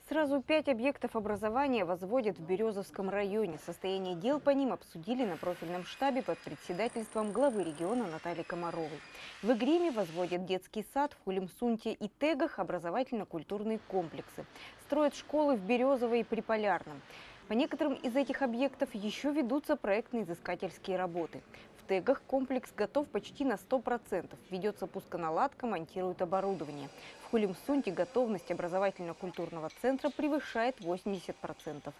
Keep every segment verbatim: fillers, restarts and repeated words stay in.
Сразу пять объектов образования возводят в Березовском районе. Состояние дел по ним обсудили на профильном штабе под председательством главы региона Натальи Комаровой. В Игриме возводят детский сад, в Хулимсунте и Тегах образовательно-культурные комплексы. Строят школы в Березово и Приполярном. По некоторым из этих объектов еще ведутся проектно-изыскательские работы. В Тегах комплекс готов почти на сто процентов. Ведется пусконаладка, монтируют оборудование. В Хулимсунте готовность образовательно-культурного центра превышает восемьдесят процентов.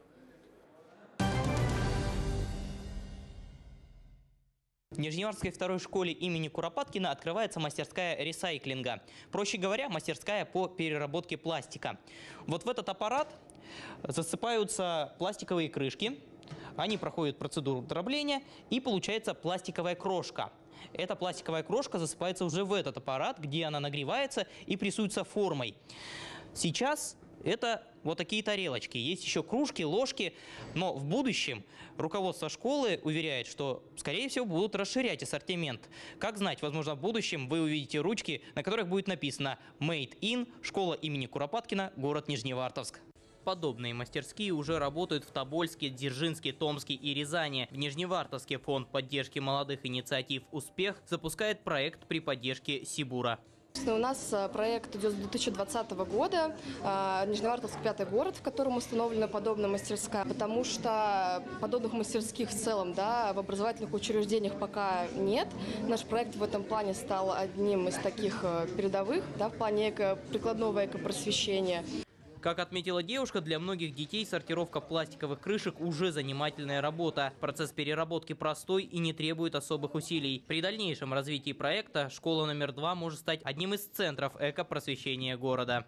В Нижневартовской второй школе имени Куропаткина открывается мастерская ресайклинга. Проще говоря, мастерская по переработке пластика. Вот в этот аппарат засыпаются пластиковые крышки. Они проходят процедуру дробления, и получается пластиковая крошка. Эта пластиковая крошка засыпается уже в этот аппарат, где она нагревается и прессуется формой. Сейчас это вот такие тарелочки. Есть еще кружки, ложки. Но в будущем руководство школы уверяет, что, скорее всего, будут расширять ассортимент. Как знать, возможно, в будущем вы увидите ручки, на которых будет написано «Made in. Школа имени Куропаткина. Город Нижневартовск». Подобные мастерские уже работают в Тобольске, Дзержинске, Томске и Рязани. В Нижневартовске фонд поддержки молодых инициатив «Успех» запускает проект при поддержке Сибура. У нас проект идет с две тысячи двадцатого года. Нижневартовск – пятый город, в котором установлена подобная мастерская, потому что подобных мастерских в целом, да, в образовательных учреждениях пока нет. Наш проект в этом плане стал одним из таких передовых, да, в плане эко, прикладного экопросвещения. Как отметила девушка, для многих детей сортировка пластиковых крышек уже занимательная работа. Процесс переработки простой и не требует особых усилий. При дальнейшем развитии проекта школа номер два может стать одним из центров экопросвещения города.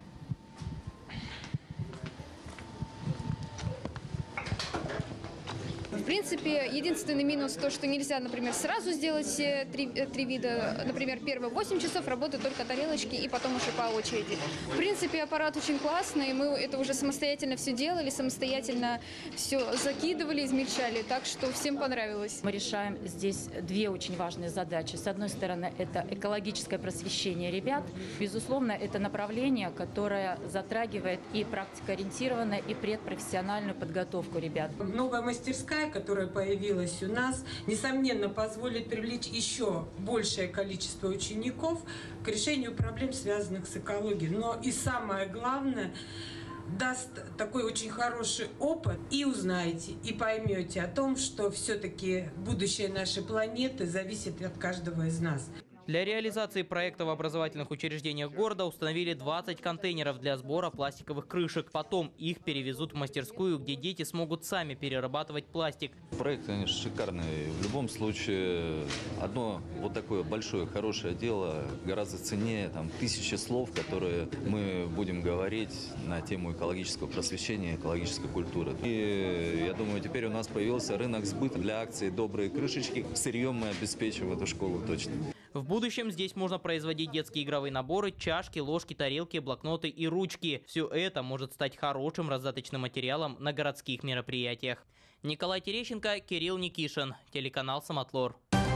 В принципе, единственный минус то, что нельзя, например, сразу сделать все три, три вида. Например, первые восемь часов работают только тарелочки и потом уже по очереди. В принципе, аппарат очень классный. Мы это уже самостоятельно все делали, самостоятельно все закидывали, измельчали. Так что всем понравилось. Мы решаем здесь две очень важные задачи. С одной стороны, это экологическое просвещение ребят. Безусловно, это направление, которое затрагивает и практикоориентированную, и предпрофессиональную подготовку ребят. Новая мастерская, которая появилась у нас, несомненно, позволит привлечь еще большее количество учеников к решению проблем, связанных с экологией. Но и самое главное, даст такой очень хороший опыт, и узнаете, и поймете о том, что все-таки будущее нашей планеты зависит от каждого из нас. Для реализации проекта в образовательных учреждениях города установили двадцать контейнеров для сбора пластиковых крышек. Потом их перевезут в мастерскую, где дети смогут сами перерабатывать пластик. Проект, конечно, шикарный. В любом случае, одно вот такое большое, хорошее дело гораздо ценнее там, тысячи слов, которые мы будем говорить на тему экологического просвещения, экологической культуры. И я думаю, теперь у нас появился рынок сбыта для акции «Добрые крышечки». Сырьем мы обеспечим эту школу точно. В будущем здесь можно производить детские игровые наборы, чашки, ложки, тарелки, блокноты и ручки. Все это может стать хорошим раздаточным материалом на городских мероприятиях. Николай Терещенко, Кирилл Никишин, телеканал «Самотлор».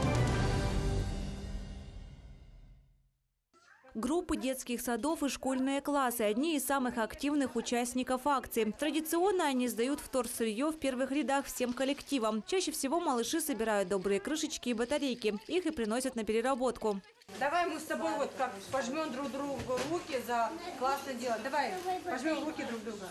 Группы детских садов и школьные классы – одни из самых активных участников акции. Традиционно они сдают вторсырье в первых рядах всем коллективам. Чаще всего малыши собирают добрые крышечки и батарейки. Их и приносят на переработку. Давай мы с тобой вот как пожмем друг другу руки за классное дело. Давай пожмем руки друг друга.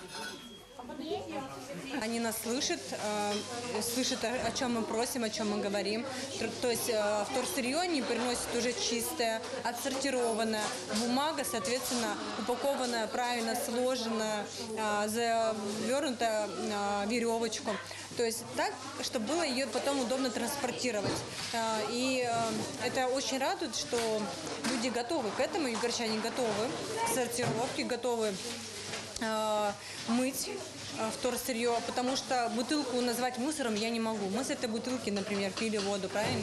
Они нас слышат, э, слышат, о, о чем мы просим, о чем мы говорим. То есть э, вторсырье они приносят уже чистое, отсортированное. Бумага, соответственно, упакованная, правильно сложена, э, завернута э, веревочку. То есть так, чтобы было ее потом удобно транспортировать. Э, и э, это очень радует, что люди готовы к этому, и горчане готовы к сортировке, готовы мыть вторсырье, потому что бутылку назвать мусором я не могу. Мы с этой бутылки, например, пили воду, правильно?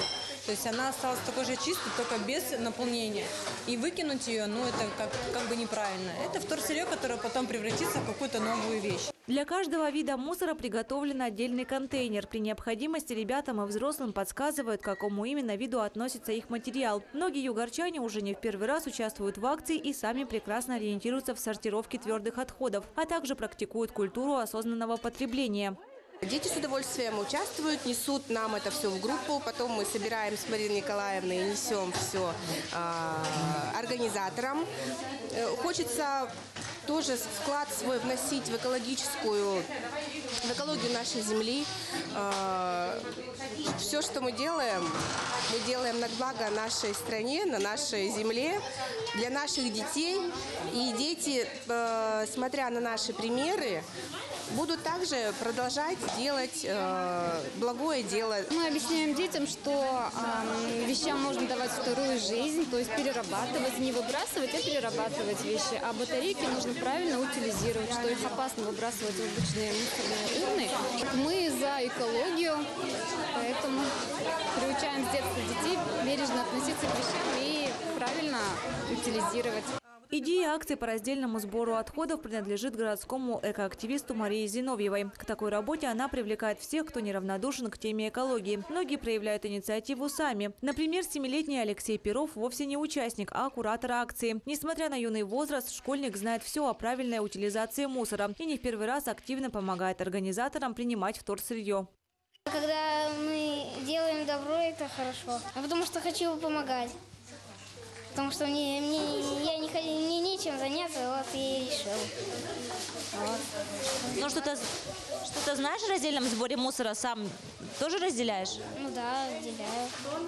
То есть она осталась такой же чистой, только без наполнения. И выкинуть ее, ну это как, как бы неправильно. Это вторсырье, которое потом превратится в какую-то новую вещь. Для каждого вида мусора приготовлен отдельный контейнер. При необходимости ребятам и взрослым подсказывают, к какому именно виду относится их материал. Многие югорчане уже не в первый раз участвуют в акции и сами прекрасно ориентируются в сортировке твердых отходов, а также практикуют культуру осознанного потребления. Дети с удовольствием участвуют, несут нам это все в группу, потом мы собираем с Мариной Николаевной и несем все э, организаторам. Э, хочется тоже вклад свой вносить в экологическую, в экологию нашей земли. Э, все, что мы делаем, мы делаем на благо нашей стране, на нашей земле, для наших детей. И дети, э, смотря на наши примеры, будут также продолжать делать э, благое дело. Мы объясняем детям, что э, вещам можно давать вторую жизнь, то есть перерабатывать, не выбрасывать, а перерабатывать вещи. А батарейки нужно правильно утилизировать, что их опасно выбрасывать в обычные мусорные урны. Мы за экологию, поэтому приучаем с детства детей бережно относиться к вещам и правильно утилизировать. Идея акции по раздельному сбору отходов принадлежит городскому экоактивисту Марии Зиновьевой. К такой работе она привлекает всех, кто неравнодушен к теме экологии. Многие проявляют инициативу сами. Например, семилетний Алексей Перов вовсе не участник, а куратор акции. Несмотря на юный возраст, школьник знает все о правильной утилизации мусора и не в первый раз активно помогает организаторам принимать вторсырье. Когда мы делаем добро, это хорошо. А потому что хочу помогать. Потому что мне, мне, я не, мне нечем заняться, вот и решил. Вот. Ну что-то что-то знаешь о раздельном сборе мусора? Сам тоже разделяешь? Ну да, разделяю.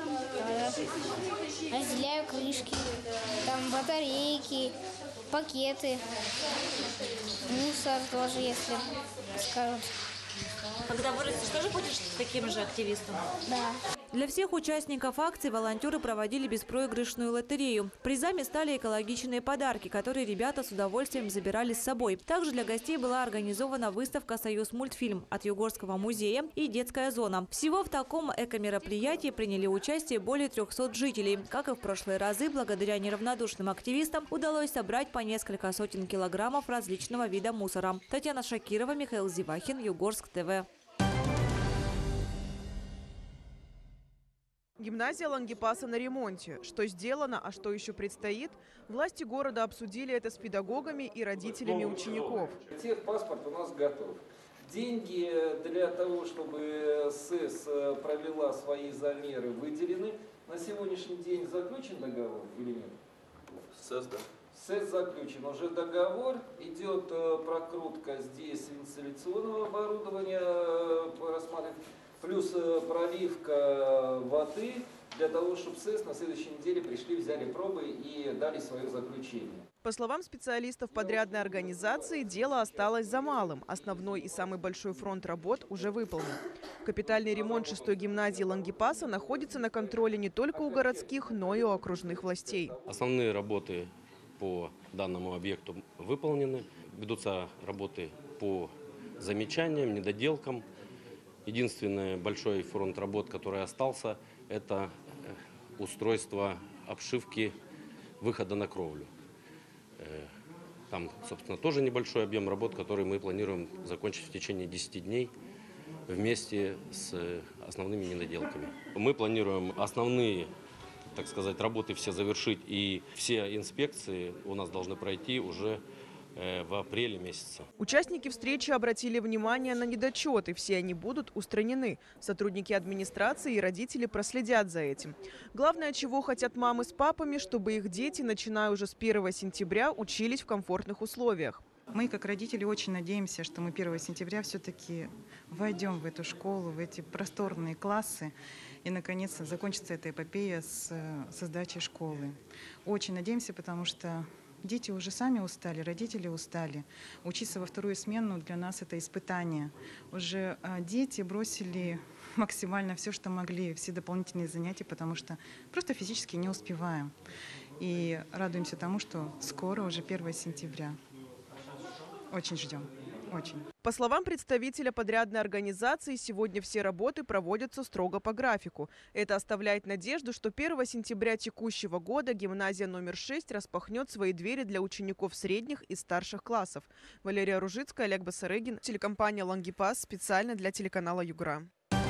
Да. Разделяю крышки, там батарейки, пакеты, мусор тоже, если скажут. Когда вырастешь, тоже будешь таким же активистом? Да. Для всех участников акции волонтеры проводили беспроигрышную лотерею. Призами стали экологичные подарки, которые ребята с удовольствием забирали с собой. Также для гостей была организована выставка «Союз мультфильм» от Югорского музея и детская зона. Всего в таком эко-мероприятии приняли участие более трёхсот жителей. Как и в прошлые разы, благодаря неравнодушным активистам удалось собрать по несколько сотен килограммов различного вида мусора. Татьяна Шакирова, Михаил Зивахин, Югорск ТВ. Гимназия Лангепаса на ремонте. Что сделано, а что еще предстоит? Власти города обсудили это с педагогами и родителями учеников. Техпаспорт у нас готов. Деньги для того, чтобы СЭС провела свои замеры, выделены. На сегодняшний день заключен договор или нет? СЭС, да. СЭС заключен. Уже договор. Идет прокрутка здесь инсталляционного оборудования, рассматривать. Плюс проливка воды для того, чтобы СЭС на следующей неделе пришли, взяли пробы и дали свое заключение. По словам специалистов подрядной организации, дело осталось за малым. Основной и самый большой фронт работ уже выполнен. Капитальный ремонт шестой гимназии Лангепаса находится на контроле не только у городских, но и у окружных властей. Основные работы по данному объекту выполнены. Ведутся работы по замечаниям, недоделкам. Единственный большой фронт работ, который остался, это устройство обшивки выхода на кровлю. Там, собственно, тоже небольшой объем работ, который мы планируем закончить в течение десяти дней вместе с основными недоделками. Мы планируем основные, так сказать, работы все завершить, и все инспекции у нас должны пройти уже в апреле месяце. Участники встречи обратили внимание на недочеты. Все они будут устранены. Сотрудники администрации и родители проследят за этим. Главное, чего хотят мамы с папами, чтобы их дети, начиная уже с первого сентября, учились в комфортных условиях. Мы, как родители, очень надеемся, что мы первого сентября все-таки войдем в эту школу, в эти просторные классы. И, наконец, закончится эта эпопея с, со сдачей школы. Очень надеемся, потому что дети уже сами устали, родители устали. Учиться во вторую смену для нас это испытание. Уже дети бросили максимально все, что могли, все дополнительные занятия, потому что просто физически не успеваем. И радуемся тому, что скоро, уже первого сентября. Очень ждем. Очень. По словам представителя подрядной организации, сегодня все работы проводятся строго по графику. Это оставляет надежду, что первого сентября текущего года гимназия номер шесть распахнет свои двери для учеников средних и старших классов. Валерия Ружицкая, Олег Басарыгин, телекомпания «Лангипас», специально для телеканала «Югра».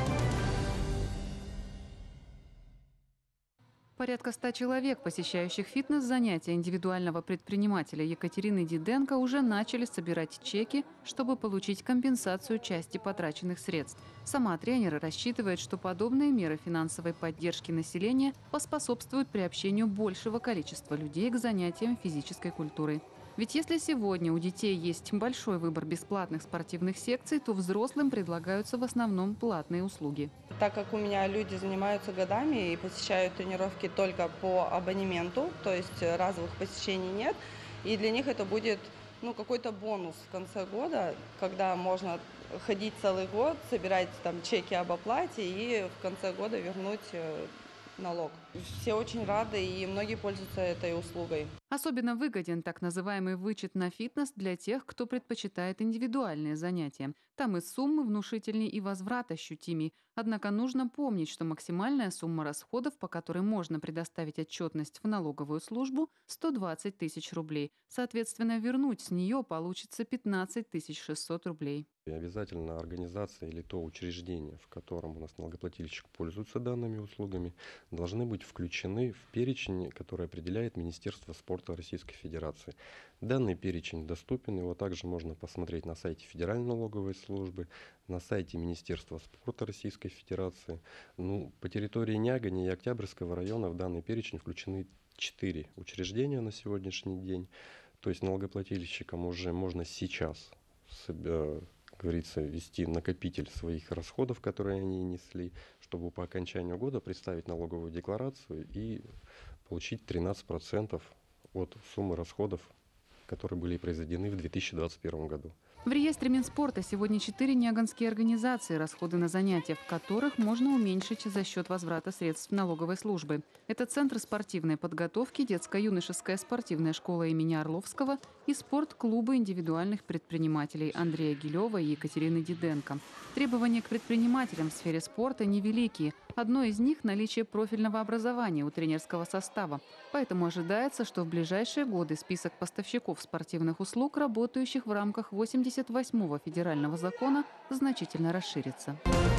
Порядка ста человек, посещающих фитнес-занятия индивидуального предпринимателя Екатерины Диденко, уже начали собирать чеки, чтобы получить компенсацию части потраченных средств. Сама тренер рассчитывает, что подобные меры финансовой поддержки населения поспособствуют приобщению большего количества людей к занятиям физической культурой. Ведь если сегодня у детей есть большой выбор бесплатных спортивных секций, то взрослым предлагаются в основном платные услуги. Так как у меня люди занимаются годами и посещают тренировки только по абонементу, то есть разовых посещений нет, и для них это будет ну, какой-то бонус в конце года, когда можно ходить целый год, собирать там чеки об оплате и в конце года вернуть налог. Все очень рады и многие пользуются этой услугой. Особенно выгоден так называемый вычет на фитнес для тех, кто предпочитает индивидуальные занятия. Там и суммы внушительнее, и возврат ощутимей. Однако нужно помнить, что максимальная сумма расходов, по которой можно предоставить отчетность в налоговую службу, сто двадцать тысяч рублей. Соответственно, вернуть с нее получится пятнадцать тысяч шестьсот рублей. И обязательно организация или то учреждение, в котором у нас налогоплательщик пользуется данными услугами, должны быть включены в перечень, который определяет Министерство спорта Российской Федерации. Данный перечень доступен, его также можно посмотреть на сайте Федеральной налоговой службы, на сайте Министерства спорта Российской Федерации. Ну, по территории Нягани и Октябрьского района в данный перечень включены четыре учреждения на сегодняшний день. То есть налогоплательщикам уже можно сейчас как говорится, вести накопитель своих расходов, которые они несли, чтобы по окончанию года представить налоговую декларацию и получить тринадцать процентов от суммы расходов, которые были произведены в две тысячи двадцать первом году. В реестре Минспорта сегодня четыре нягонские организации, расходы на занятия в которых можно уменьшить за счет возврата средств налоговой службы. Это Центр спортивной подготовки, детско-юношеская спортивная школа имени Орловского и спорт-клубы индивидуальных предпринимателей Андрея Гилева и Екатерины Диденко. Требования к предпринимателям в сфере спорта невеликие. Одно из них – наличие профильного образования у тренерского состава. Поэтому ожидается, что в ближайшие годы список поставщиков спортивных услуг, работающих в рамках восемьдесят восьмого федерального закона, значительно расширится.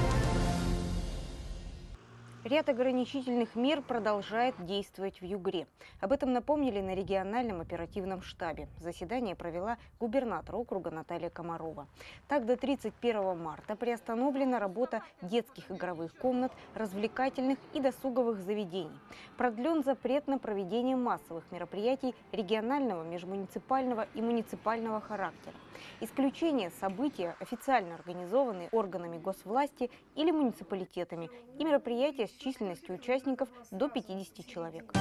Ряд ограничительных мер продолжает действовать в Югре. Об этом напомнили на региональном оперативном штабе. Заседание провела губернатор округа Наталья Комарова. Так, до тридцать первого марта приостановлена работа детских игровых комнат, развлекательных и досуговых заведений. Продлен запрет на проведение массовых мероприятий регионального, межмуниципального и муниципального характера. Исключение – события, официально организованные органами госвласти или муниципалитетами, и мероприятия с численностью участников до пятидесяти человек.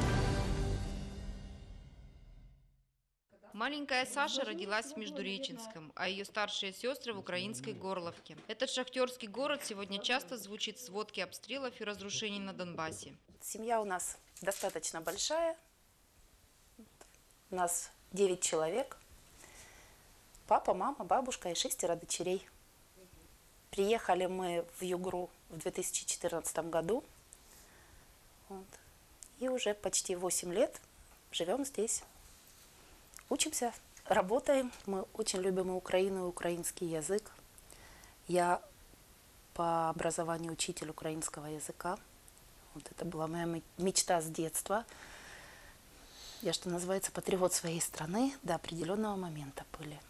Маленькая Саша родилась в Междуреченском, а ее старшие сестры в украинской Горловке. Этот шахтерский город сегодня часто звучит в сводке обстрелов и разрушений на Донбассе. Семья у нас достаточно большая. У нас девять человек. Папа, мама, бабушка и шестеро дочерей. Приехали мы в Югру в две тысячи четырнадцатом году. Вот. И уже почти восемь лет живем здесь. Учимся, работаем. Мы очень любим и Украину, и украинский язык. Я по образованию учитель украинского языка. Вот это была моя мечта с детства. Я, что называется, патриот своей страны до определенного момента были.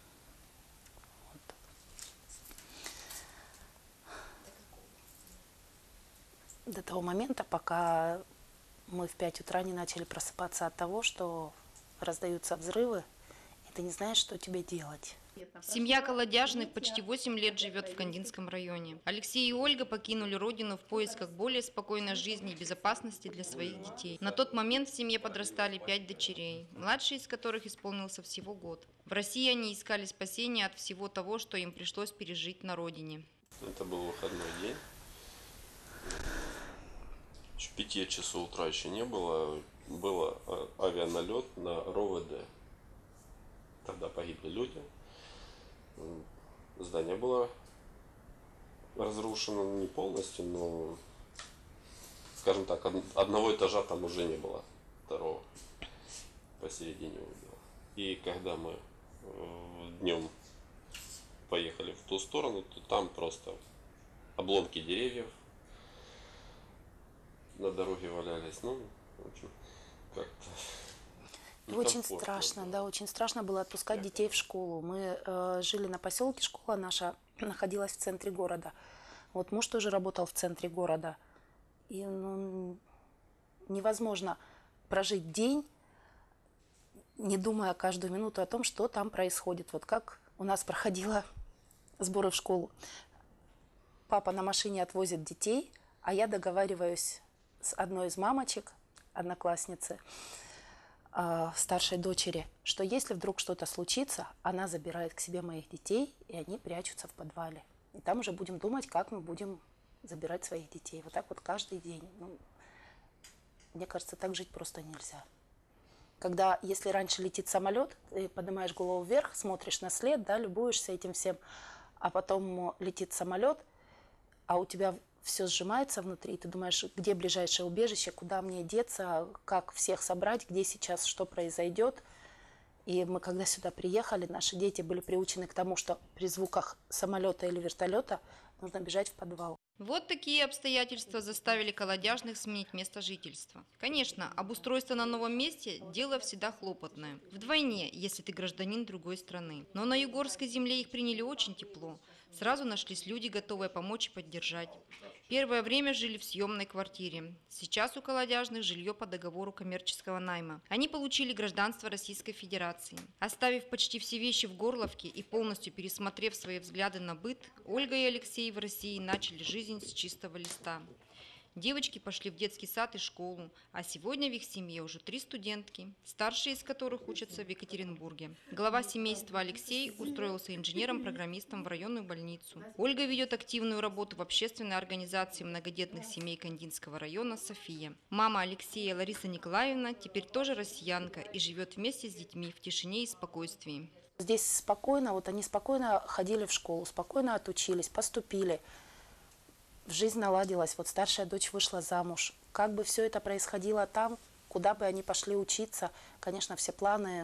До того момента, пока мы в пять утра не начали просыпаться от того, что раздаются взрывы, и ты не знаешь, что тебе делать. Семья Колодяжных почти восемь лет живет в Кандинском районе. Алексей и Ольга покинули родину в поисках более спокойной жизни и безопасности для своих детей. На тот момент в семье подрастали пять дочерей, младший из которых исполнился всего год. В России они искали спасения от всего того, что им пришлось пережить на родине. Это был выходной день. Еще пяти часов утра еще не было. Был авианалет на РОВД. Тогда погибли люди. Здание было разрушено не полностью, но, скажем так, одного этажа там уже не было, второго посередине было. И когда мы днем поехали в ту сторону, то там просто обломки деревьев на дороге валялись. Ну, в общем, как-то очень страшно, да, очень страшно было отпускать детей в школу. Мы э, жили на поселке, школа наша находилась в центре города. Вот муж тоже работал в центре города. И ну, невозможно прожить день, не думая каждую минуту о том, что там происходит. Вот как у нас проходило сборы в школу. Папа на машине отвозит детей, а я договариваюсь с одной из мамочек, одноклассницы, э, старшей дочери, что если вдруг что-то случится, она забирает к себе моих детей, и они прячутся в подвале. И там уже будем думать, как мы будем забирать своих детей. Вот так вот каждый день. Ну, мне кажется, так жить просто нельзя. Когда, если раньше летит самолет, ты поднимаешь голову вверх, смотришь на след, да, любуешься этим всем, а потом летит самолет, а у тебя все сжимается внутри, и ты думаешь, где ближайшее убежище, куда мне деться, как всех собрать, где сейчас что произойдет. И мы, когда сюда приехали, наши дети были приучены к тому, что при звуках самолета или вертолета нужно бежать в подвал. Вот такие обстоятельства заставили колодяжных сменить место жительства. Конечно, обустройство на новом месте – дело всегда хлопотное. Вдвойне, если ты гражданин другой страны. Но на югорской земле их приняли очень тепло. Сразу нашлись люди, готовые помочь и поддержать. Первое время жили в съемной квартире. Сейчас у колодяжных жилье по договору коммерческого найма. Они получили гражданство Российской Федерации. Оставив почти все вещи в Горловке и полностью пересмотрев свои взгляды на быт, Ольга и Алексей в России начали жизнь с чистого листа. Девочки пошли в детский сад и школу, а сегодня в их семье уже три студентки, старшие из которых учатся в Екатеринбурге. Глава семейства Алексей устроился инженером-программистом в районную больницу. Ольга ведет активную работу в общественной организации многодетных семей Кандинского района «София». Мама Алексея, Лариса Николаевна, теперь тоже россиянка и живет вместе с детьми в тишине и спокойствии. Здесь спокойно, вот они спокойно ходили в школу, спокойно отучились, поступили. Жизнь наладилась, вот старшая дочь вышла замуж. Как бы все это происходило там, куда бы они пошли учиться, конечно, все планы,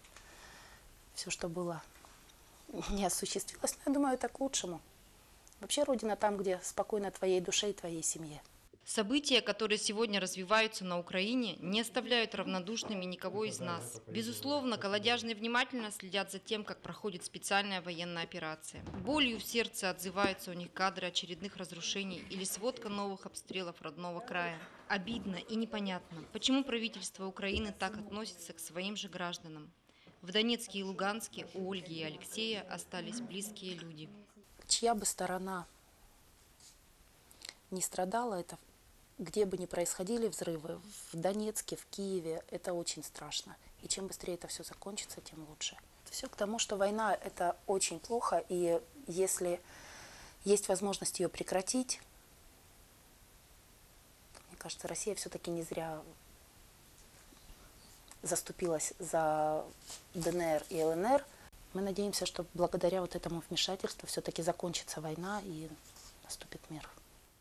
все, что было, не осуществилось. Но я думаю, это к лучшему. Вообще Родина там, где спокойно твоей душе и твоей семье. События, которые сегодня развиваются на Украине, не оставляют равнодушными никого из нас. Безусловно, колодяжные внимательно следят за тем, как проходит специальная военная операция. Болью в сердце отзываются у них кадры очередных разрушений или сводка новых обстрелов родного края. Обидно и непонятно, почему правительство Украины так относится к своим же гражданам. В Донецке и Луганске у Ольги и Алексея остались близкие люди. Чья бы сторона не страдала, это где бы ни происходили взрывы, в Донецке, в Киеве, это очень страшно. И чем быстрее это все закончится, тем лучше. Все к тому, что война – это очень плохо, и если есть возможность ее прекратить, мне кажется, Россия все-таки не зря заступилась за ДНР и ЛНР. Мы надеемся, что благодаря вот этому вмешательству все-таки закончится война и наступит мир.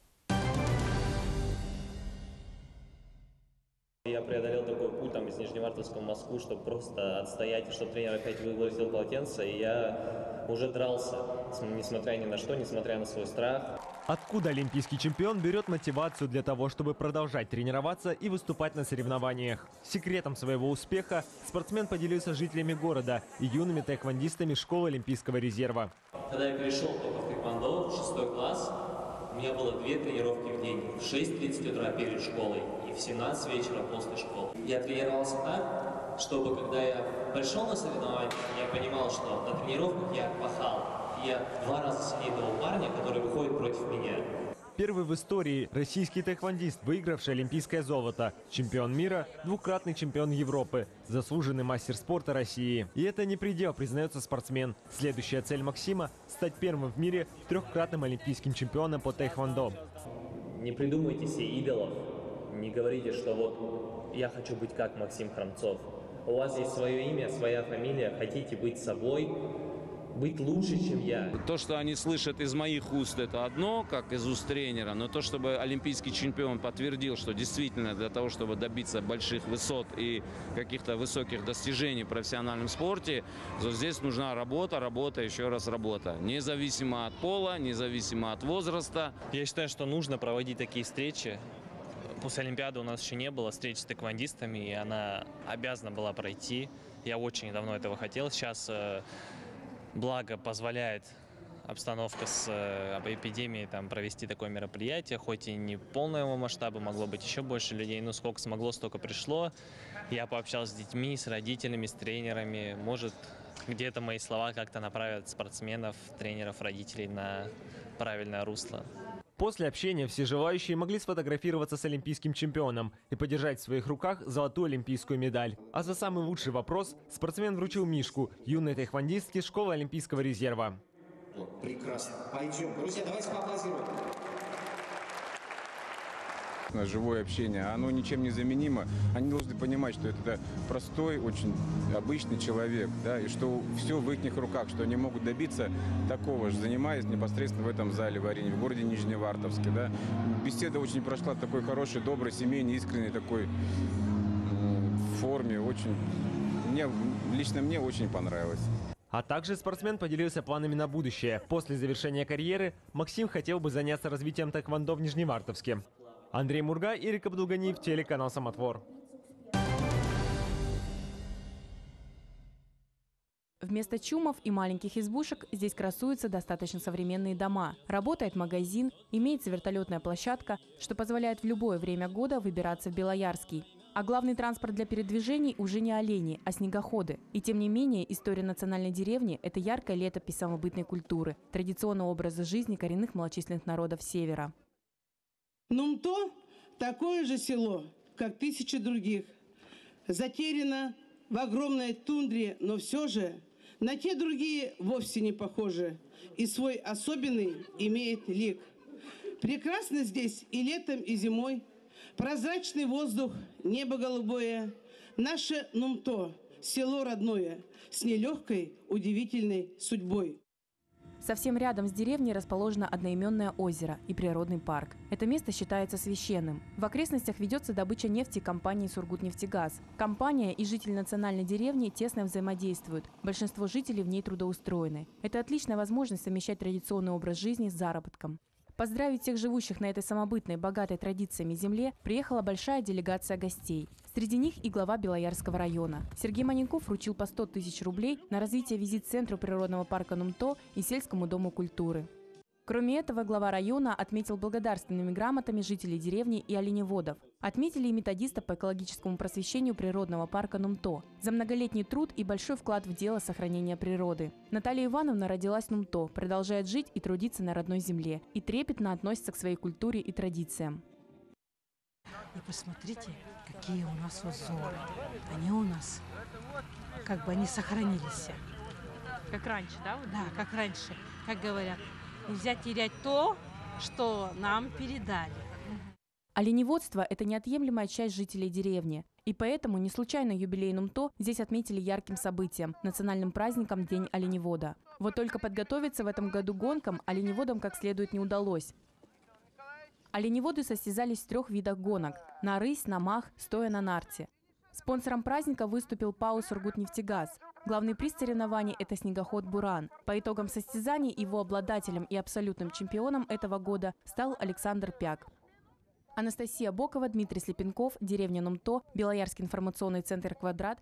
Я преодолел такой путь там, из Нижневартовска в Москву, чтобы просто отстоять, чтобы тренер опять выбросил полотенце, и я уже дрался, несмотря ни на что, несмотря на свой страх. Откуда олимпийский чемпион берет мотивацию для того, чтобы продолжать тренироваться и выступать на соревнованиях? Секретом своего успеха спортсмен поделился с жителями города и юными таэквондистами школы Олимпийского резерва. Когда я перешел только в тэквондо, в шестой класс, у меня было две тренировки в день. В шесть тридцать утра перед школой и в семнадцать вечера после школы. Я тренировался так, чтобы когда я пришел на соревнования, я понимал, что на тренировках я пахал. Я два раза сильнее того парня, который выходит против меня. Первый в истории российский таэквондист, выигравший олимпийское золото. Чемпион мира, двукратный чемпион Европы, заслуженный мастер спорта России. И это не предел, признается спортсмен. Следующая цель Максима – стать первым в мире трехкратным олимпийским чемпионом по таэквондо. Не придумайте себе идолов, не говорите, что вот я хочу быть как Максим Хромцов. У вас есть свое имя, своя фамилия, хотите быть собой, быть лучше, чем я. То, что они слышат из моих уст, это одно, как из уст тренера, но то, чтобы олимпийский чемпион подтвердил, что действительно для того, чтобы добиться больших высот и каких-то высоких достижений в профессиональном спорте, то здесь нужна работа, работа, еще раз работа. Независимо от пола, независимо от возраста. Я считаю, что нужно проводить такие встречи. После Олимпиады у нас еще не было встреч с тэквондистами, и она обязана была пройти. Я очень давно этого хотел. Сейчас, благо, позволяет обстановка с эпидемией там, провести такое мероприятие. Хоть и не полного масштаба, могло быть еще больше людей, но сколько смогло, столько пришло. Я пообщался с детьми, с родителями, с тренерами. Может, где-то мои слова как-то направят спортсменов, тренеров, родителей на правильное русло. После общения все желающие могли сфотографироваться с олимпийским чемпионом и подержать в своих руках золотую олимпийскую медаль. А за самый лучший вопрос спортсмен вручил мишку юной тайхвандистке школы Олимпийского резерва. Вот, прекрасно. Пойдем. Друзья, давайте поаплодируем. Живое общение, оно ничем не заменимо. Они должны понимать, что это простой, очень обычный человек, да, и что все в их руках, что они могут добиться такого же, занимаясь непосредственно в этом зале в арене, в городе Нижневартовске. Да. Беседа очень прошла в такой хорошей, доброй, семейной, искренней такой форме. Очень, мне, лично мне очень понравилось. А также спортсмен поделился планами на будущее. После завершения карьеры Максим хотел бы заняться развитием тэквондо в Нижневартовске. Андрей Мурга, Ирик Абдулганиев, телеканал «Самотвор». Вместо чумов и маленьких избушек здесь красуются достаточно современные дома. Работает магазин, имеется вертолетная площадка, что позволяет в любое время года выбираться в Белоярский. А главный транспорт для передвижений уже не олени, а снегоходы. И тем не менее, история национальной деревни – это яркая летопись самобытной культуры, традиционного образа жизни коренных малочисленных народов Севера. Нумто – такое же село, как тысячи других. Затеряно в огромной тундре, но все же на те другие вовсе не похожи. И свой особенный имеет лик. Прекрасно здесь и летом, и зимой. Прозрачный воздух, небо голубое. Наше Нумто – село родное, с нелегкой, удивительной судьбой. Совсем рядом с деревней расположено одноименное озеро и природный парк. Это место считается священным. В окрестностях ведется добыча нефти компании «Сургутнефтегаз». Компания и жители национальной деревни тесно взаимодействуют. Большинство жителей в ней трудоустроены. Это отличная возможность совмещать традиционный образ жизни с заработком. Поздравить всех живущих на этой самобытной, богатой традициями земле приехала большая делегация гостей. Среди них и глава Белоярского района. Сергей Маненков вручил по сто тысяч рублей на развитие визит-центру природного парка Нумто и сельскому дому культуры. Кроме этого, глава района отметил благодарственными грамотами жителей деревни и оленеводов. Отметили и методиста по экологическому просвещению природного парка Нумто за многолетний труд и большой вклад в дело сохранения природы. Наталья Ивановна родилась в Нумто, продолжает жить и трудиться на родной земле и трепетно относится к своей культуре и традициям. И посмотрите, какие у нас узоры. Они у нас, как бы они сохранились. Как раньше, да? Да, как раньше. Как говорят, нельзя терять то, что нам передали. Оленеводство – это неотъемлемая часть жителей деревни. И поэтому не случайно юбилей Нумто здесь отметили ярким событием – национальным праздником День оленевода. Вот только подготовиться в этом году гонкам оленеводам как следует не удалось. Оленеводы состязались в трех видах гонок – на рысь, на мах, стоя на нарте. Спонсором праздника выступил ПАО «Сургутнефтегаз». Главный приз соревнований – это снегоход «Буран». По итогам состязаний его обладателем и абсолютным чемпионом этого года стал Александр Пяк. Анастасия Бокова, Дмитрий Слепенков, деревня Нумто, Белоярский информационный центр «Квадрат».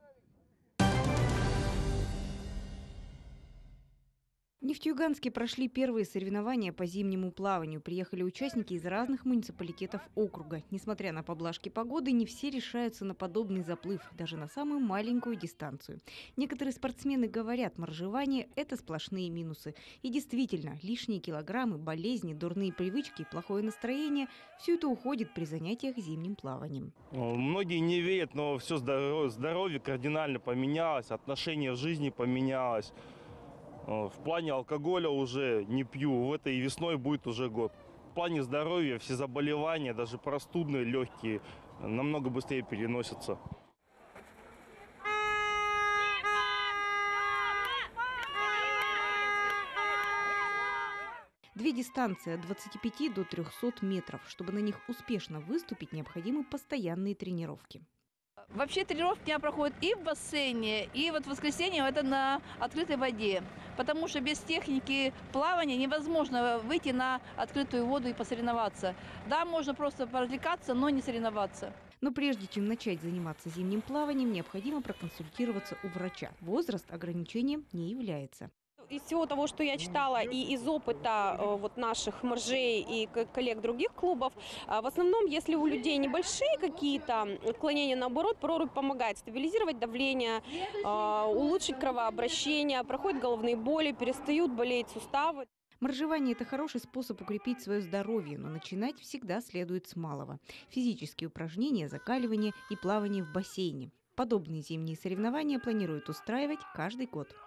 В Нефтеюганске прошли первые соревнования по зимнему плаванию. Приехали участники из разных муниципалитетов округа. Несмотря на поблажки погоды, не все решаются на подобный заплыв, даже на самую маленькую дистанцию. Некоторые спортсмены говорят, моржевание – это сплошные минусы. И действительно, лишние килограммы, болезни, дурные привычки и плохое настроение – все это уходит при занятиях зимним плаванием. Многие не верят, но все здоровье, здоровье кардинально поменялось, отношение в жизни поменялось. В плане алкоголя уже не пью, в этой весной будет уже год. В плане здоровья все заболевания, даже простудные, легкие, намного быстрее переносятся. Две дистанции от двадцати пяти до трёхсот метров. Чтобы на них успешно выступить, необходимы постоянные тренировки. Вообще тренировки у меня проходят и в бассейне, и вот в воскресенье это на открытой воде. Потому что без техники плавания невозможно выйти на открытую воду и посоревноваться. Да, можно просто поразвлекаться, но не соревноваться. Но прежде чем начать заниматься зимним плаванием, необходимо проконсультироваться у врача. Возраст ограничением не является. Из всего того, что я читала, и из опыта э, вот наших моржей и коллег других клубов, э, в основном, если у людей небольшие какие-то отклонения, наоборот, прорубь помогает стабилизировать давление, э, улучшить кровообращение, проходят головные боли, перестают болеть суставы. Моржевание – это хороший способ укрепить свое здоровье, но начинать всегда следует с малого. Физические упражнения, закаливание и плавание в бассейне. Подобные зимние соревнования планируют устраивать каждый год.